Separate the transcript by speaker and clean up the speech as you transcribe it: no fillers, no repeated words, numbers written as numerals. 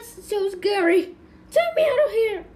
Speaker 1: That's so scary. Take me out of here.